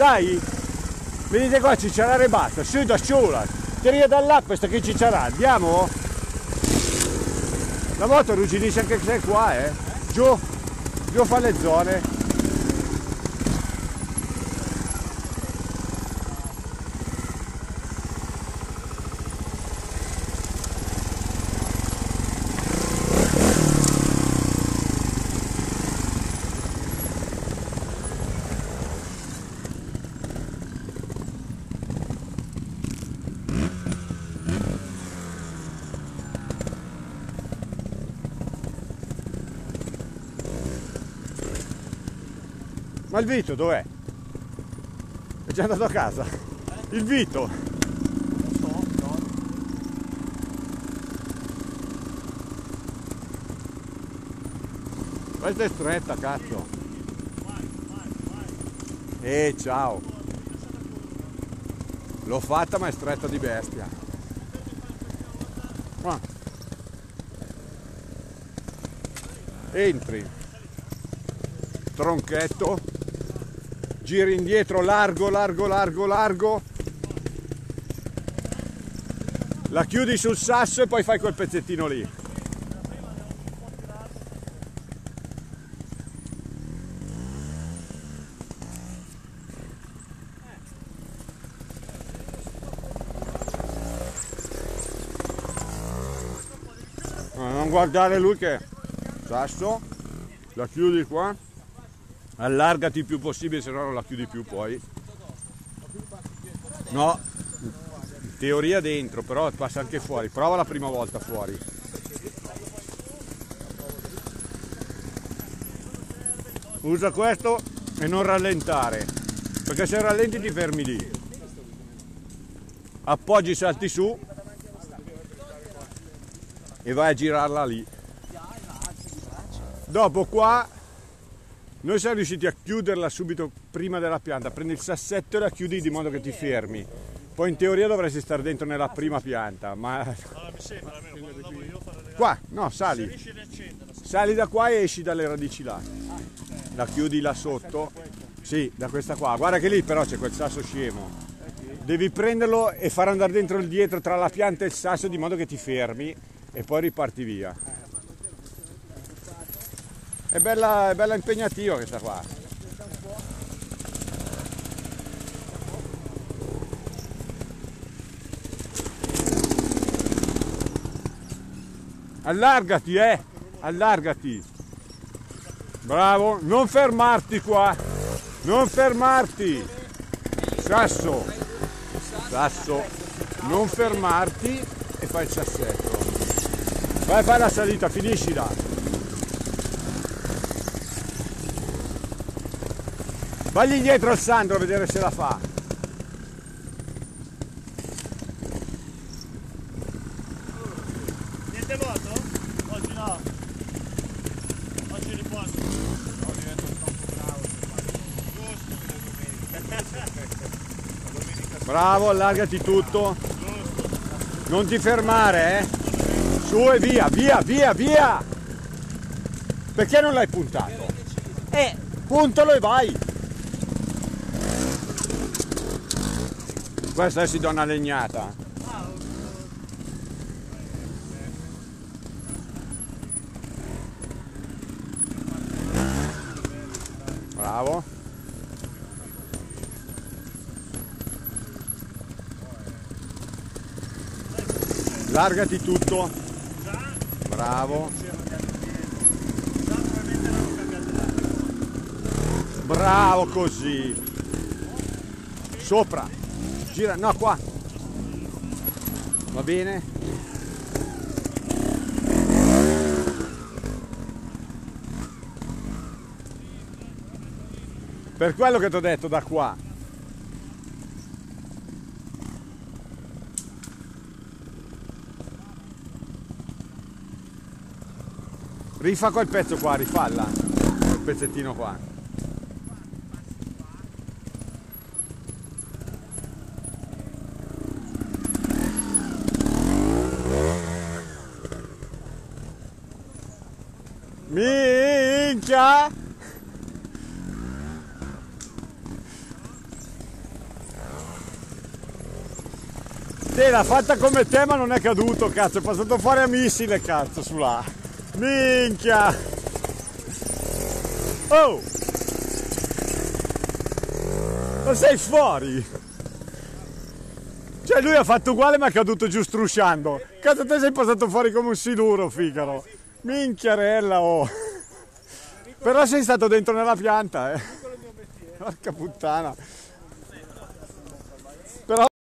Dai! Venite qua a cicciarare e basta, su da sola! Tira da là questa che cicciarà, andiamo? La moto arrugginisce anche se è qua, Giù fa le zone. Ma il Vito dov'è? È già andato a casa? Il Vito! Questa è stretta, cazzo! Ciao! L'ho fatta ma è stretta di bestia! Entri! Tronchetto! Giri indietro largo, la chiudi sul sasso e poi fai quel pezzettino lì. Non guardare lui che sasso, la chiudi qua. Allargati il più possibile, se no non la chiudi più poi. No, in teoria dentro, però passa anche fuori. Prova la prima volta fuori. Usa questo e non rallentare, perché se rallenti ti fermi lì. Appoggi, salti su e vai a girarla lì. Dopo qua noi siamo riusciti a chiuderla subito prima della pianta, prendi il sassetto e la chiudi di modo che ti fermi. Poi in teoria dovresti stare dentro nella prima pianta, ma... Allora, mi sembra almeno quando la voglio io fare le... Qua, no, sali. Sali da qua e esci dalle radici là. La chiudi là sotto. Sì, da questa qua. Guarda che lì però c'è quel sasso scemo. Devi prenderlo e far andare dentro il dietro tra la pianta e il sasso di modo che ti fermi e poi riparti via. È bella impegnativa questa qua. Allargati, allargati. Bravo, non fermarti qua. Non fermarti. Sasso. Sasso. Non fermarti e fai il sassetto. Vai a fare la salita, finiscila. Vagli indietro al Sandro a vedere se la fa. Niente moto? Oggi no. Oggi riposo. No, divento troppo bravo. Giusto. Bravo, allargati tutto. Non ti fermare, Su e via, via, via, via. Perché non l'hai puntato? Puntalo e vai. Questa si dà una legnata. Bravo. Largati tutto. Bravo. Bravo così. Sopra. Gira, no, qua. Va bene? Per quello che ti ho detto da qua. Rifà quel pezzo qua, rifalla. Quel pezzettino qua. Minchia! Te l'ha fatta come te ma non è caduto, cazzo, è passato fuori a missile, cazzo, su là. Minchia! Oh! Ma sei fuori? Cioè lui ha fatto uguale ma è caduto giù strusciando. Cazzo, te sei passato fuori come un siluro, Figaro. Minchiarella, oh! Però sei stato dentro nella pianta, eh! Porca puttana! Però